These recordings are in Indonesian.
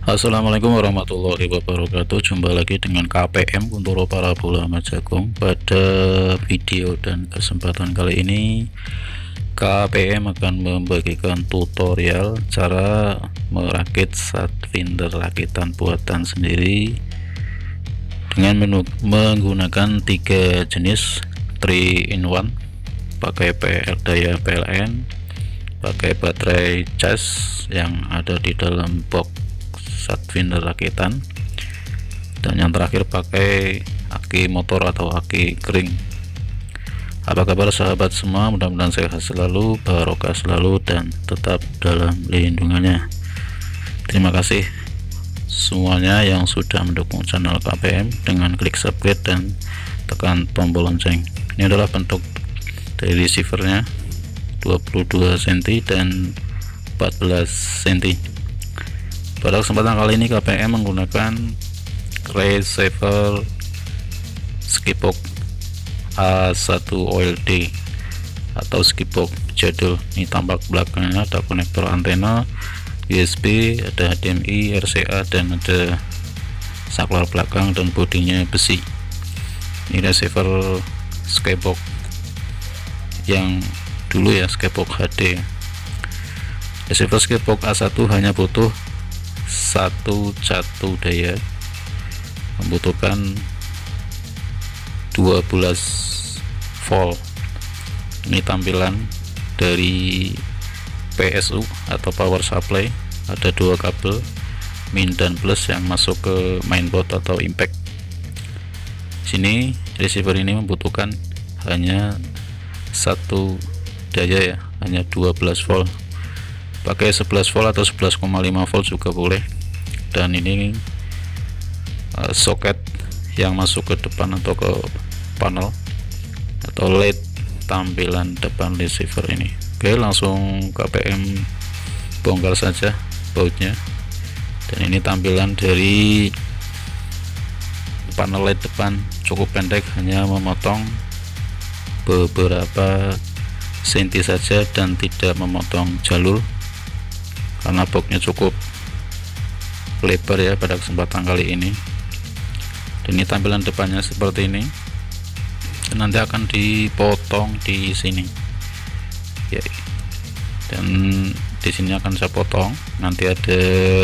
Assalamualaikum warahmatullahi wabarakatuh. Jumpa lagi dengan KPM Kuntoro Parabola Majagung. Pada video dan kesempatan kali ini KPM akan membagikan tutorial cara merakit Satfinder rakitan buatan sendiri dengan menggunakan 3 jenis 3 in 1, pakai daya PLN, pakai baterai cas yang ada di dalam box Satfinder rakitan, dan yang terakhir pakai aki motor atau aki kering. Apa kabar sahabat semua? Mudah-mudahan sehat selalu, barokah selalu, dan tetap dalam lindungannya. Terima kasih semuanya yang sudah mendukung channel KPM dengan klik subscribe dan tekan tombol lonceng. Ini adalah bentuk dari receivernya, 22 cm dan 14 cm. Pada kesempatan kali ini KPM menggunakan receiver Skipbox A1 OLD atau Skipbox jadul. Ini tampak belakangnya ada konektor antena USB, ada HDMI, RCA, dan ada saklar belakang dan bodinya besi. Ini receiver Skipbox yang dulu ya, Skipbox HD. Receiver Skipbox A1 hanya butuh satu catu daya, membutuhkan 12 volt. Ini tampilan dari PSU atau power supply, ada 2 kabel min dan plus yang masuk ke mainboard atau impact. Sini receiver ini membutuhkan hanya satu daya ya, hanya 12 volt. Pakai 11 volt atau 11,5 volt juga boleh. Dan ini soket yang masuk ke depan atau ke panel atau LED tampilan depan receiver ini. Oke, langsung KPM bongkar saja bautnya. Dan ini tampilan dari panel LED depan, cukup pendek, hanya memotong beberapa senti saja dan tidak memotong jalur karena boxnya cukup lebar ya pada kesempatan kali ini. Dan ini tampilan depannya seperti ini, dan nanti akan dipotong di sini ya, dan di sini akan saya potong, nanti ada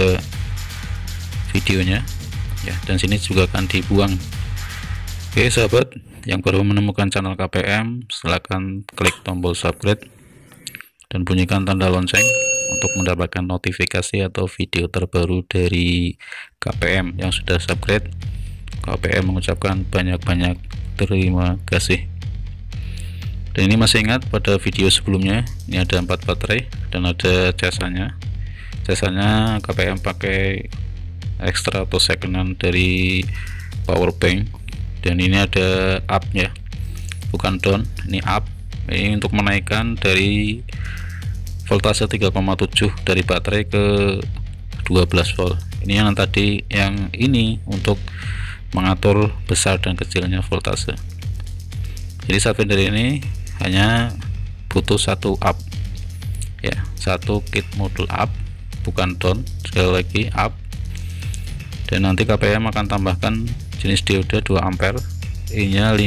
videonya ya, dan sini juga akan dibuang. Oke sahabat yang baru menemukan channel KPM, silahkan klik tombol subscribe dan bunyikan tanda lonceng untuk mendapatkan notifikasi atau video terbaru dari KPM. Yang sudah subscribe, KPM mengucapkan banyak-banyak terima kasih. Dan ini masih ingat pada video sebelumnya, ini ada 4 baterai dan ada casannya. Casannya KPM pakai ekstra atau second dari power bank, dan ini ada up ya, bukan down, ini up. Ini untuk menaikkan dari voltase 3,7 dari baterai ke 12 volt. Ini yang tadi, yang ini untuk mengatur besar dan kecilnya voltase. Jadi Satfinder ini hanya butuh satu up ya, satu kit modul up, bukan down, sekali lagi up. Dan nanti KPM akan tambahkan jenis dioda 2 ampere, ininya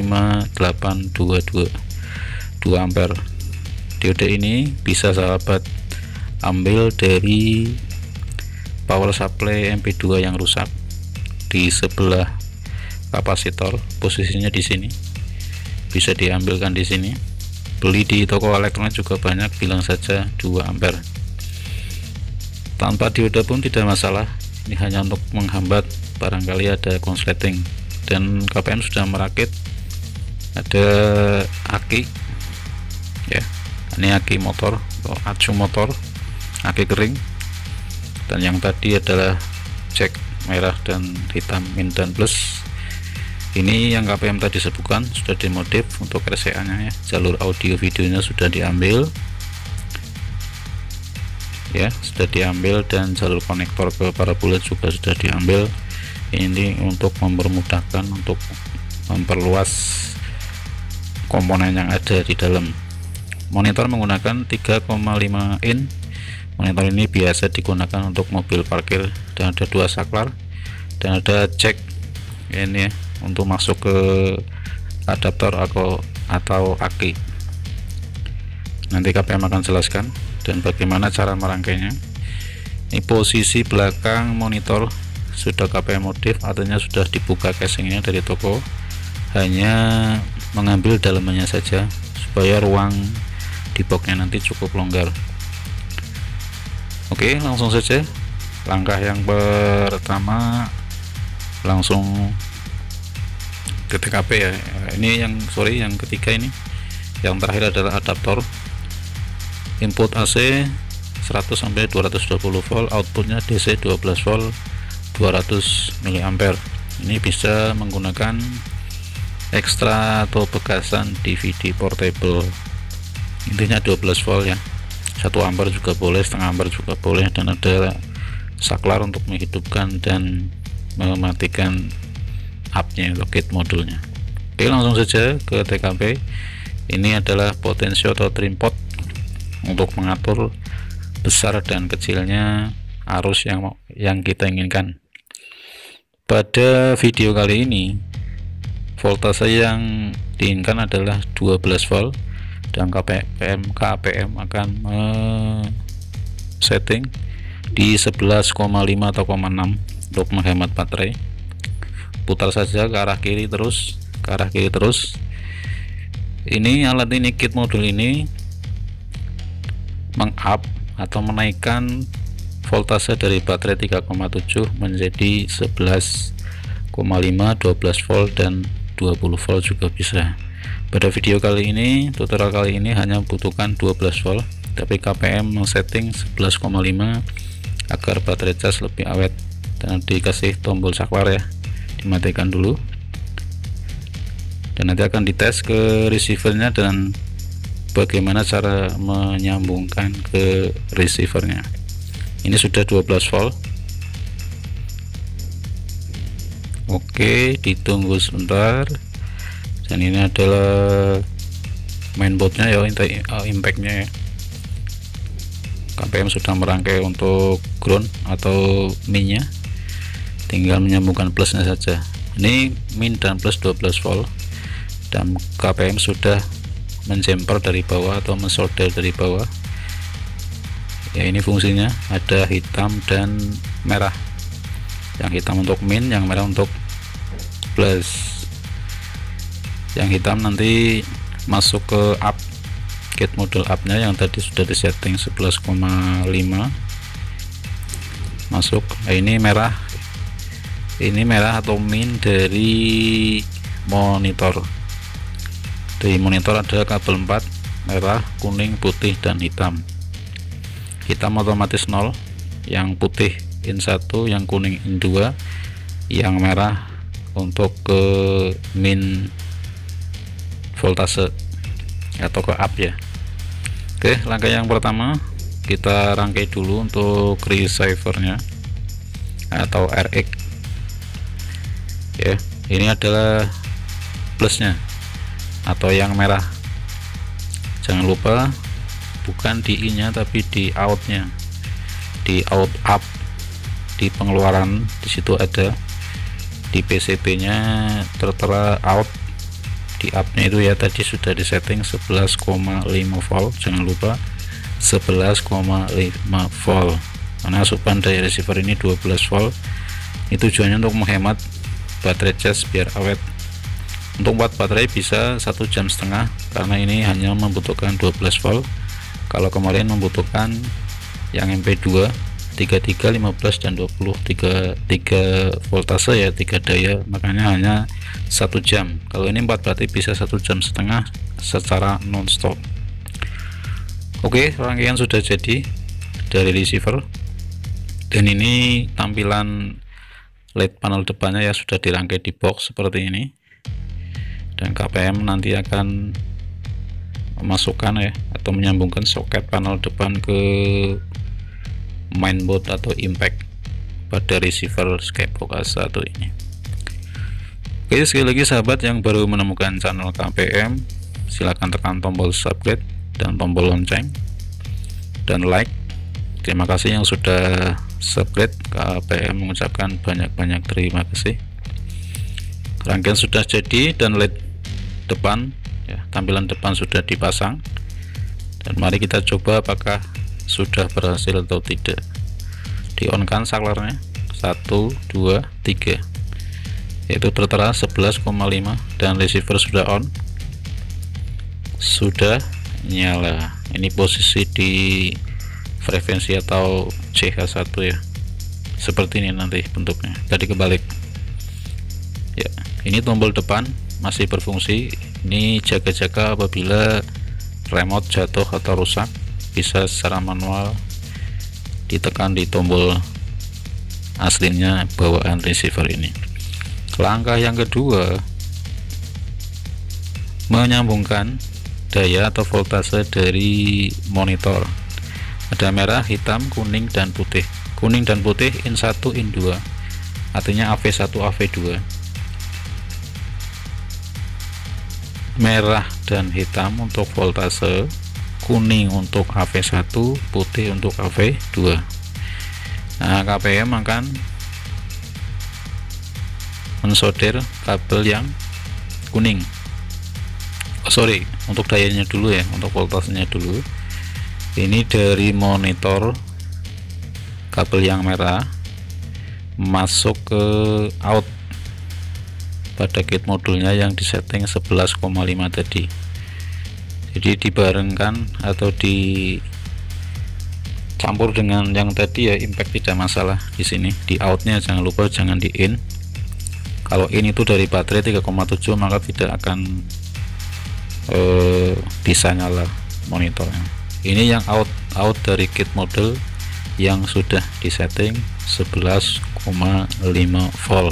5822 2 ampere. Diode ini bisa sahabat ambil dari power supply MP2 yang rusak di sebelah kapasitor, posisinya di sini, bisa diambilkan di sini. Beli di toko elektronik juga banyak, bilang saja 2 ampere. Tanpa dioda pun tidak masalah, ini hanya untuk menghambat barangkali ada konsleting. Dan KPM sudah merakit, ada aki ya, ini aki motor atau acu motor, aki kering, dan yang tadi adalah jack merah dan hitam min dan plus. Ini yang KPM tadi sebutkan sudah dimodif untuk RCA nya ya, jalur audio videonya sudah diambil ya, sudah diambil, dan jalur konektor ke parabola juga sudah diambil. Ini untuk mempermudahkan, untuk memperluas komponen yang ada di dalam. Monitor menggunakan 3,5 in Monitor ini biasa digunakan untuk mobil parkir, dan ada 2 saklar dan ada jack ini ya, untuk masuk ke adaptor atau aki. Nanti KPM akan jelaskan dan bagaimana cara merangkainya. Ini posisi belakang monitor sudah KPM modif, artinya sudah dibuka casingnya dari toko, hanya mengambil dalamannya saja supaya ruang di boxnya nanti cukup longgar. Oke, langsung saja. Langkah yang pertama langsung ke TKP ya. Ini yang ketiga ini. Yang terakhir adalah adaptor input AC 100 sampai 220 volt, outputnya DC 12 volt 200 mA. Ini bisa menggunakan ekstra atau bekasan DVD portable, intinya 12 volt ya. 1 ampere juga boleh, setengah ampere juga boleh, dan ada saklar untuk menghidupkan dan mematikan up-nya atau gate modulnya. Oke, langsung saja ke TKP. Ini adalah potensio atau trim pot untuk mengatur besar dan kecilnya arus yang kita inginkan. Pada video kali ini voltase yang diinginkan adalah 12 volt, dan KPM akan setting di 11,5 atau 6 untuk menghemat baterai. Putar saja ke arah kiri terus, Ini alat ini, kit modul ini meng-up atau menaikkan voltase dari baterai 3,7 menjadi 11,5, 12 volt dan 20 volt juga bisa. Pada video kali ini, tutorial kali ini hanya membutuhkan 12 volt, tapi KPM setting 11,5 agar baterai cas lebih awet, dan dikasih tombol saklar ya, dimatikan dulu, dan nanti akan dites ke receivernya dan bagaimana cara menyambungkan ke receivernya. Ini sudah 12 volt. Oke, ditunggu sebentar. Dan ini adalah mainboardnya ya, impactnya ya. KPM sudah merangkai untuk ground atau minnya, tinggal menyambungkan plusnya saja. Ini min dan plus 12 volt, dan KPM sudah menjumper dari bawah atau mensolder dari bawah ya. Ini fungsinya ada hitam dan merah, yang hitam untuk min, yang merah untuk plus. Yang hitam nanti masuk ke up, gate modul up-nya yang tadi sudah disetting 11,5 masuk. Nah, ini merah atau min dari monitor. Di monitor ada kabel 4, merah, kuning, putih, dan hitam. Hitam otomatis 0, yang putih in 1, yang kuning in 2, yang merah untuk ke min voltase atau ke up ya. Oke, langkah yang pertama kita rangkai dulu untuk receivernya atau RX ya. Ini adalah plusnya atau yang merah. Jangan lupa bukan di in nya tapi di out nya, di out up, di pengeluaran di situ ada, di PCB nya tertera out, di up nya itu ya tadi sudah disetting 11,5 volt. Jangan lupa 11,5 volt karena asupan dari receiver ini 12 volt. Ini tujuannya untuk menghemat baterai cas biar awet. Untuk buat baterai bisa 1,5 jam karena ini hanya membutuhkan 12 volt. Kalau kemarin membutuhkan yang MP2 33, 15 dan 20, 3 voltase ya, 3 daya, makanya hanya 1 jam. Kalau ini 4 berarti bisa 1,5 jam secara non-stop. Oke, rangkaian sudah jadi dari receiver, dan ini tampilan LED panel depannya ya sudah dirangkai di box seperti ini. Dan KPM nanti akan memasukkan ya atau menyambungkan soket panel depan ke mainboard atau impact pada receiver Skybox A1 ini. Oke, sekali lagi sahabat yang baru menemukan channel KPM, silahkan tekan tombol subscribe dan tombol lonceng dan like Terima kasih yang sudah subscribe. KPM mengucapkan banyak-banyak terima kasih. Rangkaian sudah jadi dan LED depan ya, tampilan depan sudah dipasang, dan mari kita coba apakah sudah berhasil atau tidak. Di on kan saklarnya 1 2 3, yaitu tertera 11,5, dan receiver sudah on, sudah nyala. Ini posisi di frekuensi atau CH1 ya, seperti ini nanti bentuknya. Tadi kebalik ya. Ini tombol depan masih berfungsi. Ini jaga-jaga apabila remote jatuh atau rusak, bisa secara manual ditekan di tombol aslinya bawaan receiver ini. Langkah yang kedua, menyambungkan daya atau voltase dari monitor. Ada merah, hitam, kuning, dan putih. Kuning dan putih in 1 in 2, artinya AV1 AV2. Merah dan hitam untuk voltase, kuning untuk AV1, putih untuk AV2. Nah, KPM akan mensolder kabel yang kuning. Untuk dayanya dulu ya, untuk voltasenya dulu. Ini dari monitor, kabel yang merah masuk ke out pada gate modulnya yang disetting 11,5 tadi. Jadi dibarengkan atau dicampur dengan yang tadi ya, impact tidak masalah. Di sini di outnya jangan lupa, jangan di in. Kalau in itu dari baterai 3,7, maka tidak akan bisa nyala monitornya. Ini yang out dari gate model yang sudah disetting 11,5 volt.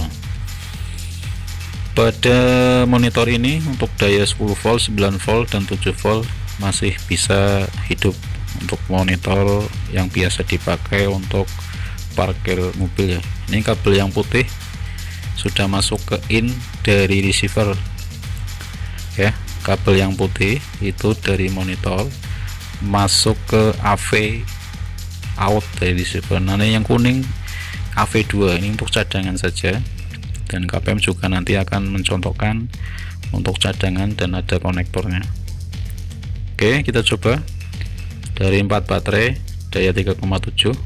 Pada monitor ini untuk daya 10 volt, 9 volt, dan 7 volt masih bisa hidup untuk monitor yang biasa dipakai untuk parkir mobil ya. Ini kabel yang putih sudah masuk ke in dari receiver ya. Kabel yang putih itu dari monitor masuk ke AV out dari receiver. Nanti yang kuning AV2, ini untuk cadangan saja, dan KPM juga nanti akan mencontohkan untuk cadangan dan ada konektornya. Oke, kita coba dari 4 baterai daya 3,7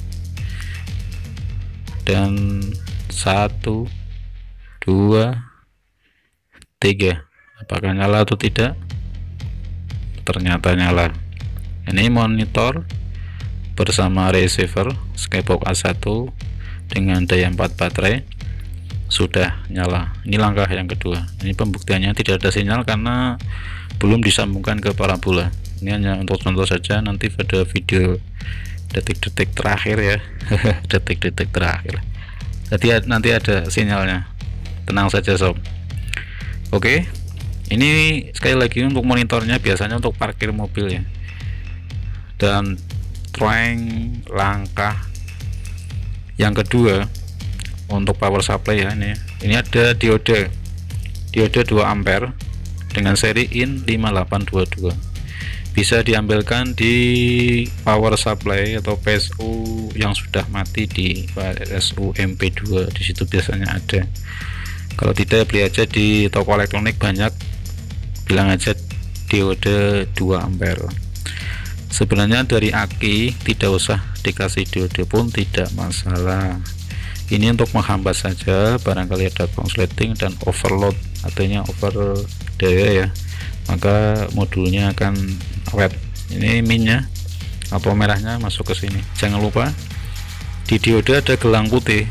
dan 1 2 3. Apakah nyala atau tidak? Ternyata nyala. Ini monitor bersama receiver Skybox A1 dengan daya 4 baterai sudah nyala. Ini langkah yang kedua. Ini pembuktiannya tidak ada sinyal karena belum disambungkan ke parabola. Ini hanya untuk contoh saja, nanti pada video detik-detik terakhir ya. Detik-detik terakhir nanti ada sinyalnya, tenang saja sob. Oke, ini sekali lagi untuk monitornya biasanya untuk parkir mobil ya. Dan langkah yang kedua untuk power supply ya, ini ada diode 2 ampere dengan seri in 5822, bisa diambilkan di power supply atau PSU yang sudah mati di PSU MP2, di situ biasanya ada. Kalau tidak, beli aja di toko elektronik banyak, bilang aja diode 2 ampere. Sebenarnya dari aki tidak usah dikasih diode pun tidak masalah. Ini untuk menghambat saja, barangkali ada konsleting dan overload, artinya over daya ya, maka modulnya akan awet. Ini minnya atau merahnya masuk ke sini. Jangan lupa di diode ada gelang putih,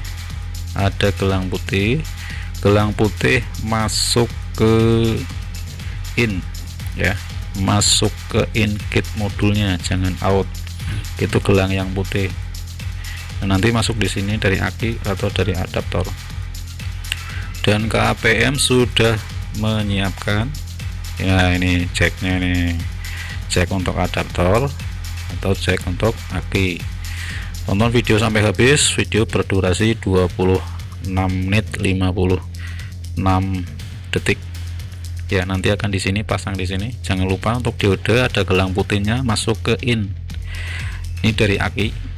gelang putih masuk ke in ya, masuk ke in gate modulnya, jangan out. Itu gelang yang putih. Nah, nanti masuk di sini dari aki atau dari adaptor. Dan KPM sudah menyiapkan ya, ini jacknya nih, jack untuk adaptor atau jack untuk aki. Tonton video sampai habis. Video berdurasi 26 menit 56 detik ya. Nanti akan di sini pasang di sini. Jangan lupa untuk diode ada gelang putihnya masuk ke in. Ini dari aki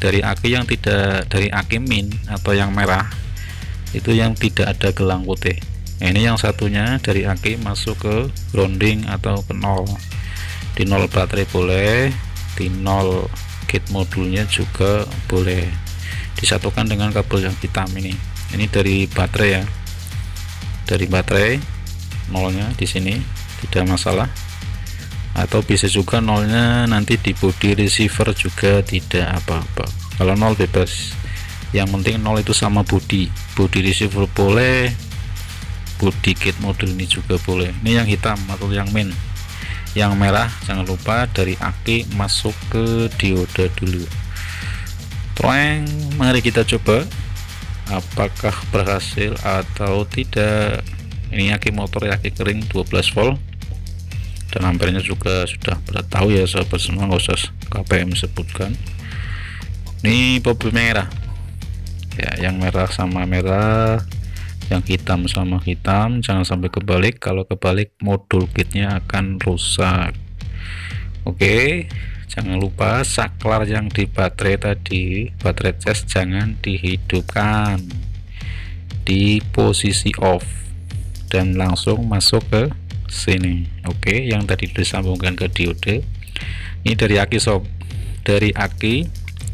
dari aki yang tidak, dari aki min atau yang merah itu yang tidak ada gelang putih. Nah, ini yang satunya dari aki masuk ke grounding atau ke 0. Di 0 baterai boleh, di 0 gate modulnya juga boleh. Disatukan dengan kabel yang hitam ini. Ini dari baterai ya. Dari baterai nolnya di sini tidak masalah. Atau bisa juga nolnya nanti di body receiver juga tidak apa-apa. Kalau 0 bebas. Yang penting 0 itu sama body receiver boleh, body gate modul ini juga boleh. Ini yang hitam atau yang main. Yang merah jangan lupa dari aki masuk ke dioda dulu. Troeng, mari kita coba apakah berhasil atau tidak. Ini aki motor, aki kering 12 volt dan ampernya juga sudah pada tahu ya sahabat semua, nggak usah KPM sebutkan. Ini bobot merah ya, yang merah sama merah, yang hitam sama hitam, jangan sampai kebalik. Kalau kebalik modul kitnya akan rusak. Oke, jangan lupa saklar yang di baterai tadi, baterai cas jangan dihidupkan, di posisi off dan langsung masuk ke sini. Oke, yang tadi disambungkan ke diode ini dari aki sob, dari aki.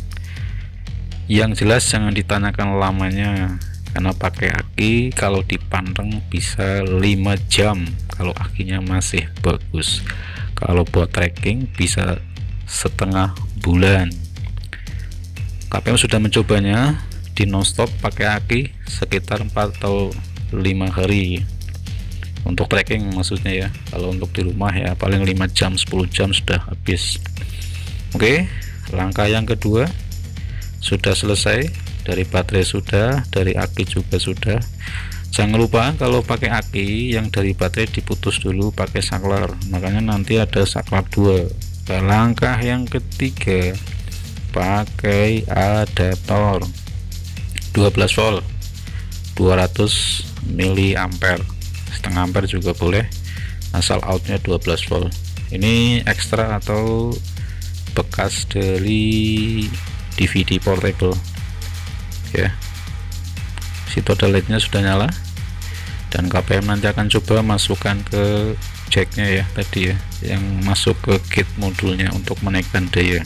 Yang jelas jangan ditanyakan lamanya, karena pakai aki kalau dipanteng bisa 5 jam kalau akinya masih bagus. Kalau buat tracking bisa setengah bulan. KPM sudah mencobanya di nonstop pakai aki sekitar 4 atau 5 hari untuk tracking maksudnya ya. Kalau untuk di rumah ya paling 5 jam 10 jam sudah habis. Oke, langkah yang kedua sudah selesai. Dari baterai sudah, dari aki juga sudah. Jangan lupa kalau pakai aki yang dari baterai diputus dulu pakai saklar, makanya nanti ada saklar 2. Langkah yang ketiga pakai adaptor 12 volt 200 mA, setengah ampere juga boleh, asal outnya 12 volt. Ini ekstra atau bekas dari DVD portable ya. Situ ada LED-nya sudah nyala, dan KPM nanti akan coba masukkan ke jacknya ya tadi ya, yang masuk ke gate modulnya untuk menaikkan daya.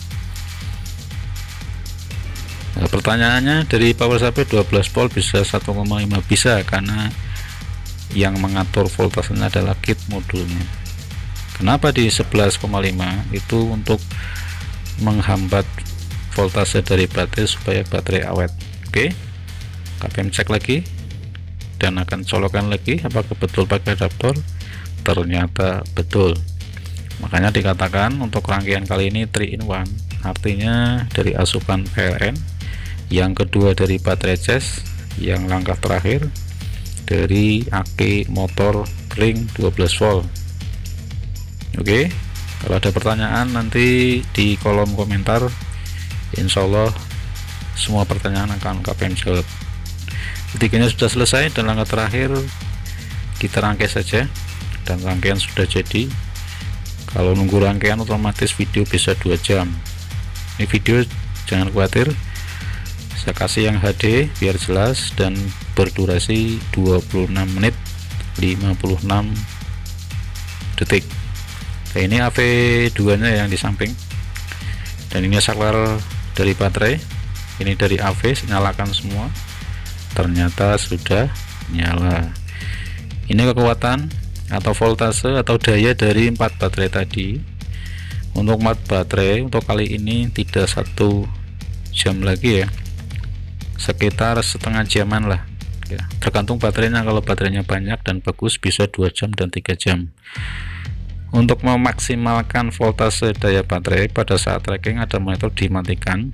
Nah, pertanyaannya dari power supply 12 volt bisa 1,5 bisa, karena yang mengatur voltasenya adalah gate modulnya. Kenapa di 11,5 itu untuk menghambat voltase dari baterai supaya baterai awet. Oke, KPM cek lagi dan akan colokan lagi apakah betul pakai adaptor. Ternyata betul, makanya dikatakan untuk rangkaian kali ini 3 in 1, artinya dari asupan PLN, yang kedua dari baterai cas, yang langkah terakhir dari aki motor ring 12 volt. Oke, kalau ada pertanyaan nanti di kolom komentar, insya Allah semua pertanyaan akan KPM jawab. Ketiganya sudah selesai dan langkah terakhir kita rangkai saja, dan rangkaian sudah jadi. Kalau nunggu rangkaian otomatis video bisa 2 jam. Ini video jangan khawatir, saya kasih yang HD biar jelas dan berdurasi 26 menit 56 detik. Nah, ini AV2 nya yang di samping, dan ini saklar dari baterai, ini dari AV, nyalakan semua, ternyata sudah nyala. Ini kekuatan atau voltase atau daya dari 4 baterai tadi. Untuk 4 baterai untuk kali ini tidak 1 jam lagi ya, sekitar setengah jaman lah ya, tergantung baterainya. Kalau baterainya banyak dan bagus bisa 2 jam dan 3 jam. Untuk memaksimalkan voltase daya baterai pada saat tracking ada monitor dimatikan,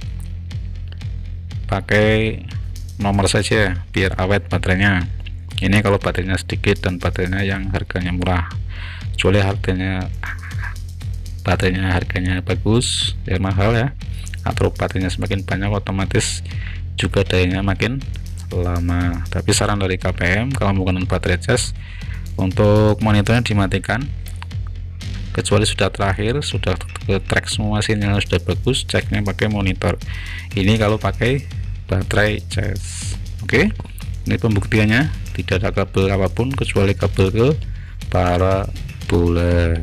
pakai nomor saja biar awet baterainya. Ini kalau baterainya sedikit dan baterainya yang harganya murah. Kecuali baterainya harganya bagus ya mahal ya, atau baterainya semakin banyak otomatis juga dayanya makin lama. Tapi saran dari KPM kalau menggunakan baterai cas, untuk monitornya dimatikan, kecuali sudah terakhir, sudah ke track semua sinyal sudah bagus, ceknya pakai monitor. Ini kalau pakai baterai cas. Oke, ini pembuktiannya, tidak ada kabel apapun kecuali kabel ke parabola.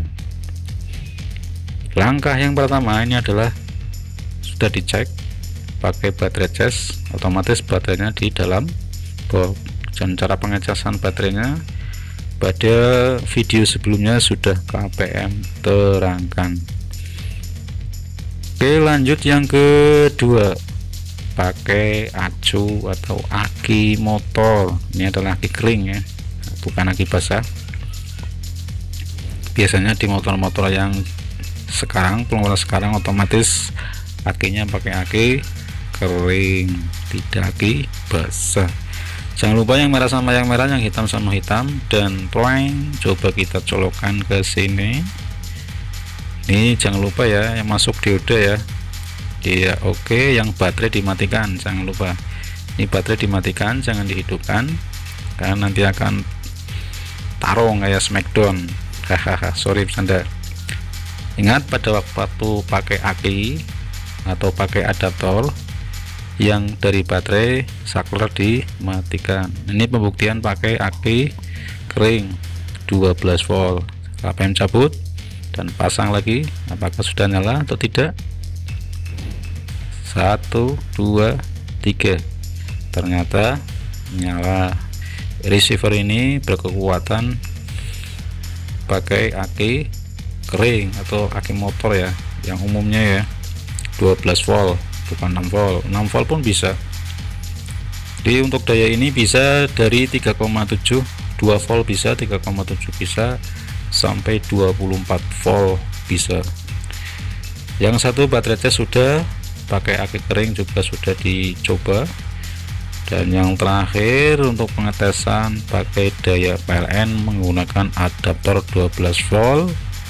Langkah yang pertama ini adalah sudah dicek pakai baterai cas, otomatis baterainya di dalam box. Dan cara pengecasan baterainya pada video sebelumnya sudah KPM terangkan. Oke, lanjut yang kedua, pakai acu atau aki motor. Ini adalah aki kering ya, bukan aki basah. Biasanya di motor-motor yang sekarang, pengeluaran sekarang, otomatis akinya pakai aki kering, tidak aki basah. Jangan lupa yang merah sama yang merah, yang hitam sama hitam, dan plank coba kita colokkan ke sini. Ini jangan lupa ya, yang masuk dioda ya. Iya, oke. Yang baterai dimatikan, jangan lupa. Ini baterai dimatikan, jangan dihidupkan, karena nanti akan tarung kayak Smackdown. Hahaha, sorry bercanda. Ingat, pada waktu pakai aki atau pakai adaptor yang dari baterai, saklar dimatikan. Ini pembuktian pakai aki kering 12 volt. KPM cabut dan pasang lagi, apakah sudah nyala atau tidak? 1 2 3, ternyata nyala. Receiver ini berkekuatan pakai aki kering atau aki motor ya, yang umumnya ya 12 volt, bukan 6 volt. 6 volt pun bisa. Jadi untuk daya ini bisa dari 3,7, 2 volt bisa, 3,7 bisa, sampai 24 volt bisa. Yang satu baterai cas sudah, pakai aki kering juga sudah dicoba. Dan yang terakhir untuk pengetesan pakai daya PLN menggunakan adaptor 12 volt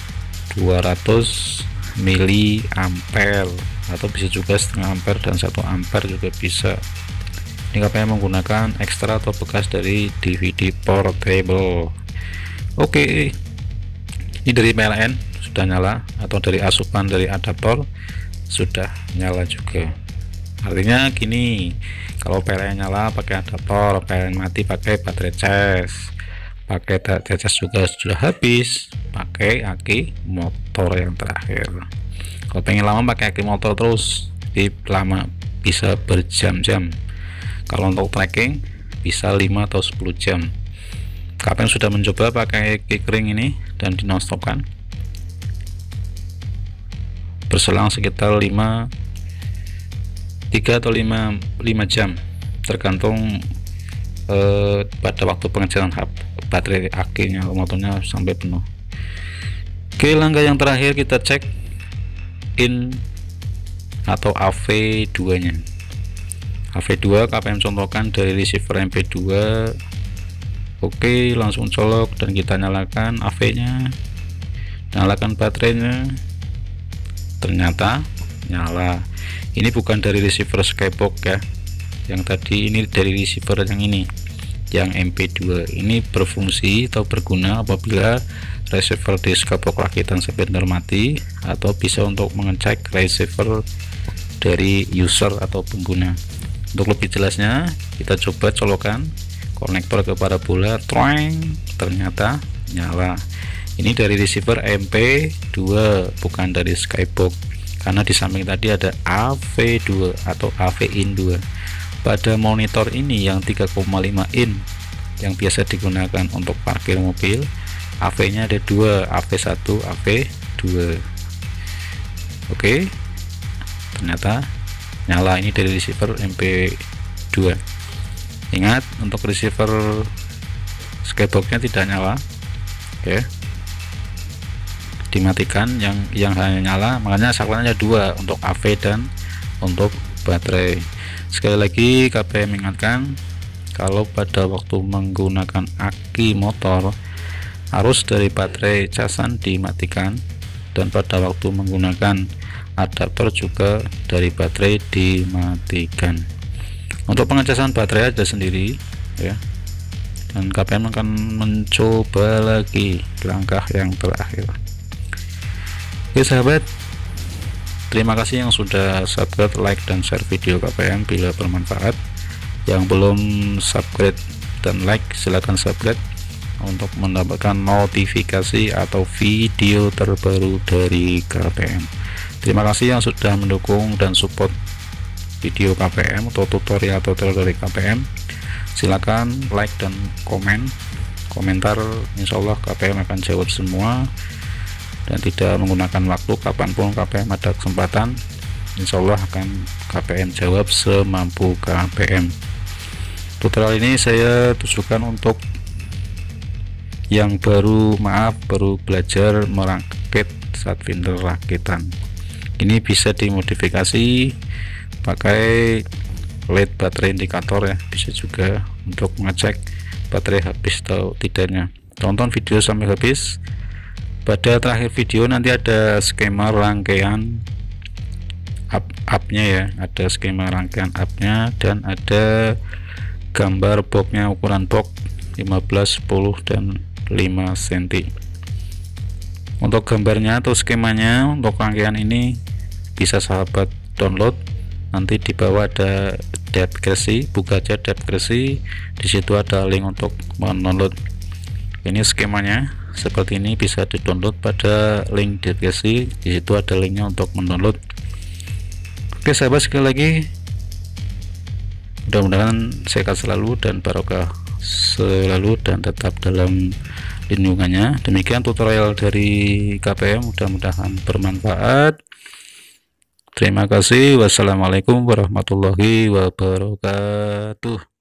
200 miliampere, atau bisa juga setengah ampere dan 1 ampere juga bisa. Ini KPM menggunakan ekstra atau bekas dari DVD portable. Oke, ini dari PLN sudah nyala, atau dari asupan dari adaptor sudah nyala juga. Artinya gini, kalau PLN nyala pakai adaptor, PLN mati pakai baterai cas. Pakai baterai cas juga sudah habis, pakai aki motor yang terakhir. Kalau pengen lama pakai aki motor terus, jadi lama, bisa berjam-jam. Kalau untuk tracking bisa 5 atau 10 jam. KPM sudah mencoba pakai aki kering ini dan di non-stopkan. Berselang sekitar 3 atau 5 jam, tergantung pada waktu pengecasan baterai akinya, motornya sampai penuh. Oke, langkah yang terakhir kita cek in atau AV2 nya. AV2 KPM contohkan dari receiver MP2. Oke, langsung colok dan kita nyalakan AV nya, nyalakan baterainya, ternyata nyala. Ini bukan dari receiver Skybox ya, yang tadi ini dari receiver yang ini, yang MP2. Ini berfungsi atau berguna apabila receiver di Skybox rakitan sebentar mati, atau bisa untuk mengecek receiver dari user atau pengguna. Untuk lebih jelasnya kita coba colokan konektor ke parabola, ternyata nyala. Ini dari receiver MP2, bukan dari Skybox, karena di samping tadi ada AV2 atau AV in 2. Pada monitor ini yang 3,5 in yang biasa digunakan untuk parkir mobil, AV nya ada 2, AV1, AV2. Oke, ternyata nyala. Ini dari receiver MP2. Ingat, untuk receiver Skybox nya tidak nyala. Oke, dimatikan, yang hanya nyala, makanya saklarnya 2 untuk AV dan untuk baterai. Sekali lagi KPM mengingatkan, kalau pada waktu menggunakan aki motor arus dari baterai casan dimatikan, dan pada waktu menggunakan adaptor juga dari baterai dimatikan. Untuk pengecasan baterai ada sendiri ya, dan KPM akan mencoba lagi langkah yang terakhir. Oke sahabat, terima kasih yang sudah subscribe, like, dan share video KPM bila bermanfaat. Yang belum subscribe dan like, silahkan subscribe untuk mendapatkan notifikasi atau video terbaru dari KPM. Terima kasih yang sudah mendukung dan support video KPM atau tutorial dari KPM. Silakan like dan komentar, insyaallah KPM akan jawab semua dan tidak menggunakan waktu. Kapanpun KPM ada kesempatan, insyaallah akan KPM jawab semampu KPM. Tutorial ini saya tujukan untuk yang baru belajar merakit Sattfinder rakitan. Ini bisa dimodifikasi pakai LED baterai indikator ya, bisa juga untuk mengecek baterai habis atau tidaknya. Tonton video sampai habis. Pada terakhir video nanti ada skema rangkaian up-nya ya, ada skema rangkaian up-nya dan ada gambar boxnya, ukuran box 15, 10 dan 5 cm. Untuk gambarnya atau skemanya untuk rangkaian ini bisa sahabat download. Nanti di bawah ada deskripsi, buka aja deskripsi, di situ ada link untuk mendownload. Ini skemanya seperti ini, bisa di-download pada link deskripsi, di situ ada linknya untuk mendownload. Oke sahabat, sekali lagi mudah-mudahan sehat selalu dan barokah selalu dan tetap dalam lindungannya. Demikian tutorial dari KPM, mudah-mudahan bermanfaat. Terima kasih. Wassalamualaikum warahmatullahi wabarakatuh.